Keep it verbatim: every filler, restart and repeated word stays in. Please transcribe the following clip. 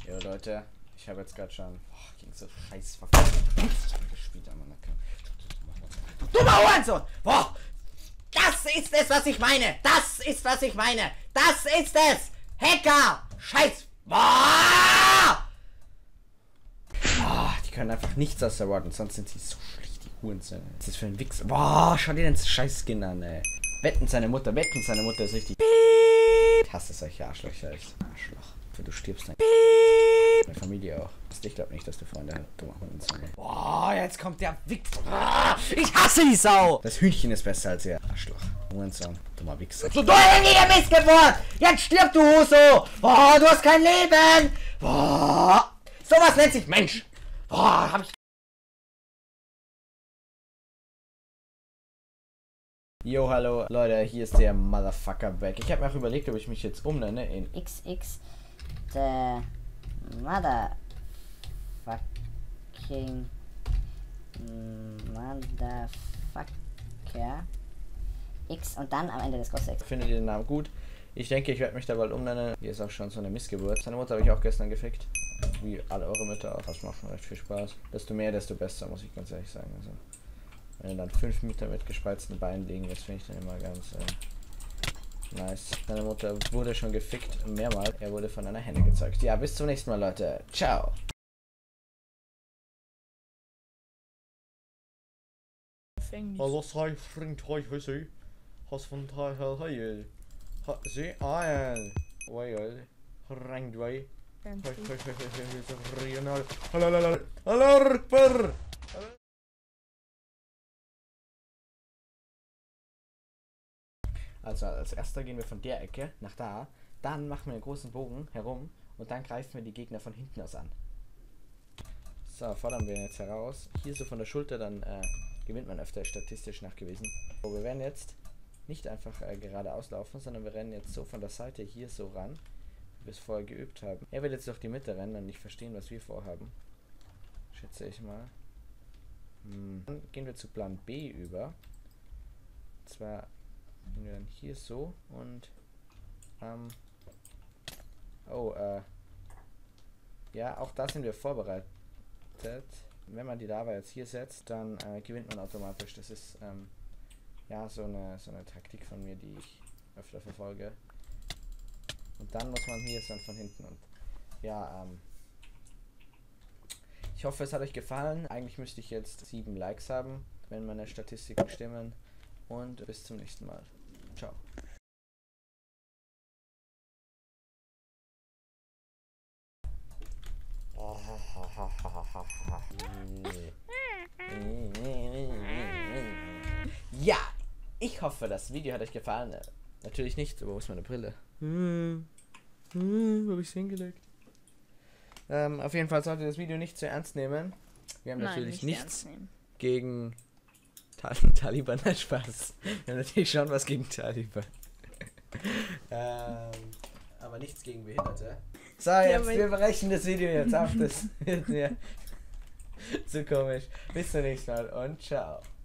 Jo Leute, ich habe jetzt gerade schon boah, gegen so scheiß verkauft gespielt an meiner Karte. Dummer Hurensohn! Boah! Das ist es, was ich meine! Das ist, was ich meine! Das ist es! Hacker! Scheiß! Boah! Oh, die können einfach nichts aus der Ward, sonst sind sie so schlecht, die Hurensöhne. Was ist das für ein Wichser? Boah, schau dir den Scheiß-Skin an, ey. Wetten seine Mutter, wetten seine Mutter ist richtig. Ich hasse solche Arschlöcher, echt. Arschloch. Für du stirbst nicht. Meine Familie auch. Ich glaube nicht, dass du Freunde hast. Du machst mal den Boah, jetzt kommt der Wichser. Ich hasse die Sau! Das Hühnchen ist besser als er. Arschloch. Hurensohn. Dummer Wichser. So doll wie der Missgeburt! Jetzt stirb du, Huso! Boah, du hast kein Leben! Boah! Sowas nennt sich Mensch! Boah, hab ich. Jo, hallo Leute, hier ist der Motherfucker back. Ich habe mir auch überlegt, ob ich mich jetzt umnenne in X X the Motherfucking Motherfucker X und dann am Ende des Gothics. Findet ihr den Namen gut? Ich denke, ich werde mich da bald umnennen. Hier ist auch schon so eine Missgeburt. Seine Mutter habe ich auch gestern gefickt. Wie alle eure Mütter auch. Das macht schon recht viel Spaß. Desto mehr, desto besser, muss ich ganz ehrlich sagen. Also, wenn dann fünf Mütter mit gespreizten Beinen liegen, das finde ich dann immer ganz äh, nice. Seine Mutter wurde schon gefickt, mehrmals. Er wurde von einer Henne gezeugt. Ja, bis zum nächsten Mal, Leute. Ciao. Hallo, sei fringt euch, was sie? Hast von Teil hey, hat sie ein, weil rankt weil. Hallo, hallo, hallo, Also als erster gehen wir von der Ecke nach da, dann machen wir einen großen Bogen herum und dann greifen wir die Gegner von hinten aus an. So, fordern wir jetzt heraus. Hier so von der Schulter, dann äh, gewinnt man öfter, statistisch nachgewiesen. So, wir werden jetzt nicht einfach äh, geradeaus laufen, sondern wir rennen jetzt so von der Seite hier so ran, wie wir es vorher geübt haben. Er wird jetzt durch die Mitte rennen und nicht verstehen, was wir vorhaben. Schätze ich mal. Hm. Dann gehen wir zu Plan B über. Und zwar gehen wir dann hier so und ähm, oh, äh, ja, auch da sind wir vorbereitet. Wenn man die Lava jetzt hier setzt, dann äh, gewinnt man automatisch. Das ist ähm, ja so eine, so eine Taktik von mir, die ich öfter verfolge. Und dann muss man hier dann von hinten und ja, ähm, ich hoffe, es hat euch gefallen. Eigentlich müsste ich jetzt sieben Likes haben, wenn meine Statistiken stimmen. Und bis zum nächsten Mal. Ciao. Ja, ich hoffe, das Video hat euch gefallen. Natürlich nicht, aber wo ist meine Brille? Hm, hm, wo hab ich's hingelegt? Ähm, auf jeden Fall solltet ihr das Video nicht zu ernst nehmen. Wir haben Nein, natürlich nicht nichts gegen Tal Taliban, nein, Spaß. Wir haben natürlich schon was gegen Taliban. ähm, aber nichts gegen Behinderte. So, jetzt, ja, wir brechen das Video jetzt ab. Das wird mir zu komisch. Bis zum nächsten Mal und ciao.